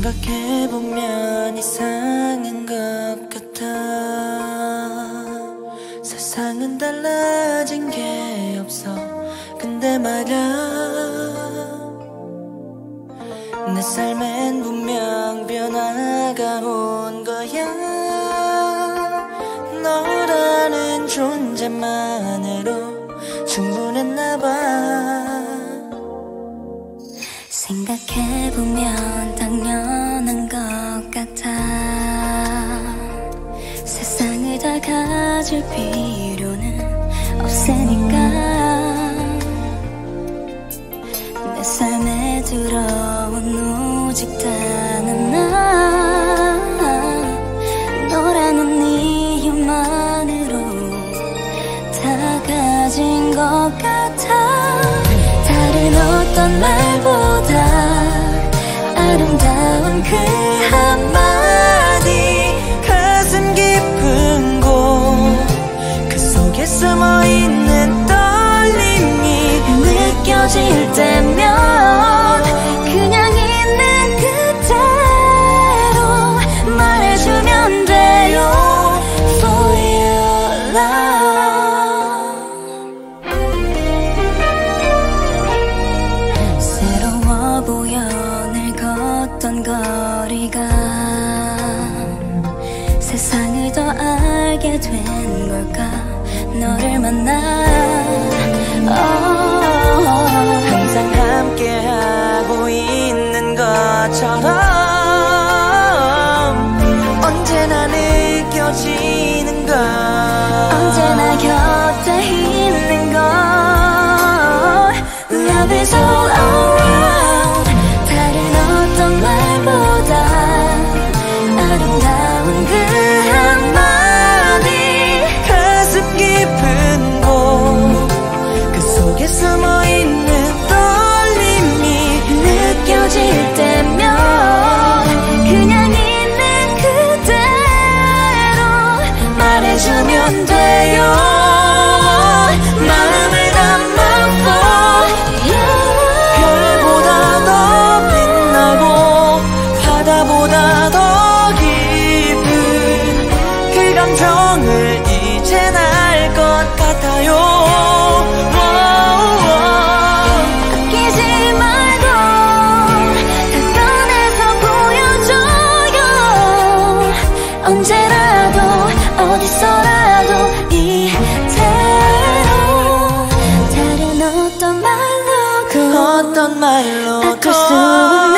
생각해보면 이상한 것 같아. 세상은 달라진 게 없어. 근데 말야, 내 삶엔 분명 변화가 온 거야. 너라는 존재만으로 충분했나봐. 생각해보면 당연한 것 같아. 세상을 다 가질 필요는 없으니까. 내 삶에 들어온 오직 단 하나, 너라는 이유만으로 다 가진 것 같아. 다른 어떤 말보다 아름다운 그 한마디, 가슴 깊은 곳 그 속에 숨어있는 떨림이 느껴질 때면 그냥 있는 그대로 말해주면 돼요. For your love. 새로워 보여 늘 걷던 거리가 세상을 더 알게 된 걸까. 너를 만나 항상 함께하고 있는 것처럼 언제나 느껴지는 것, 언제나 곁에 있는 걸. Love is all around. 다른 어떤 말보다 아름다운 그 한마디, 가슴 깊은 곳 그 속에 숨어있는 떨림이 느껴질 때면 그냥 있는 그대로 말해주면 돼요. 마음을 담아 for you. 별보다 더 빛나고 바다보다 더 깊은 그 감정을 이젠 알 것 같아요. 아끼지 말고 다 꺼내서 보여줘요. 언제라도 어디서라도 이대로. 다른 어떤 말로 그 어떤 말로도 아낄 수